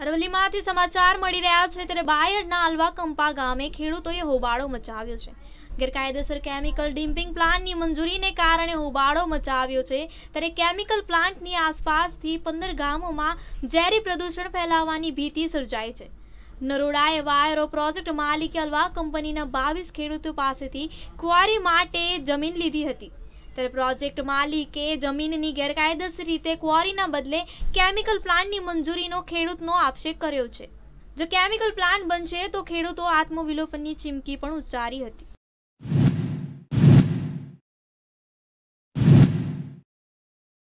અરવલ્લીમાંથી સમાચાર મળી રહ્યા છે ત્યારે બાયડના અલ્વા કંપા ગામે ખેડૂતોએ હોબાળો મચાવ્યો છે। ગેરકાયદેસર કેમિકલ ડિમ્પિંગ પ્લાન્ટની મંજૂરીને કારણે હોબાળો મચાવ્યો છે। ત્યારે કેમિકલ પ્લાન્ટની આસપાસથી 15 ગામોમાં ઝેરી પ્રદૂષણ ફેલાવવાની ભીતિ સર્જાઈ છે। નરોડાએ વાયરો પ્રોજેક્ટ માલિકે અલ્વા કંપનીના 22 ખેડૂતો પાસેથી ક્વારી માટે જમીન લીધી હતી। ત્યારે પ્રોજેક્ટ માલિકે જમીનની ગેરકાયદેસર રીતે ક્વોરીના બદલે કેમિકલ પ્લાન્ટની મંજૂરીનો ખેડૂતનો આક્ષેપ કર્યો છે। જો કેમિકલ પ્લાન્ટ બનશે તો ખેડૂતો આત્મવિલોપનની ચીમકી પણ ઉચ્ચારી હતી।